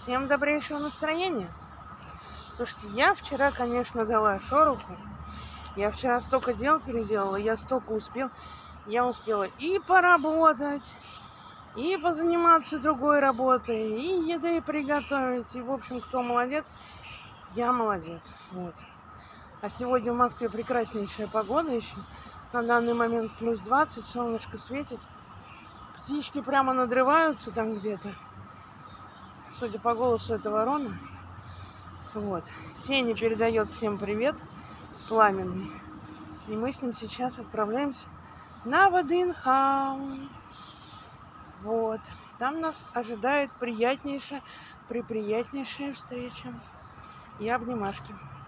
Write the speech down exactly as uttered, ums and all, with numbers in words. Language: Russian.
Всем добрейшего настроения. Слушайте, я вчера, конечно, дала шороху. Я вчера столько дел переделала, я столько успел. Я успела и поработать, и позаниматься другой работой, и еды приготовить. И, в общем, кто молодец, я молодец. Вот. А сегодня в Москве прекраснейшая погода еще. На данный момент плюс двадцать, солнышко светит. Птички прямо надрываются там где-то. Судя по голосу, это ворона. Вот. Сеня передает всем привет, пламенный. И мы с ним сейчас отправляемся на Вадинхау. Вот. Там нас ожидает приятнейшая, приприятнейшая встреча и обнимашки.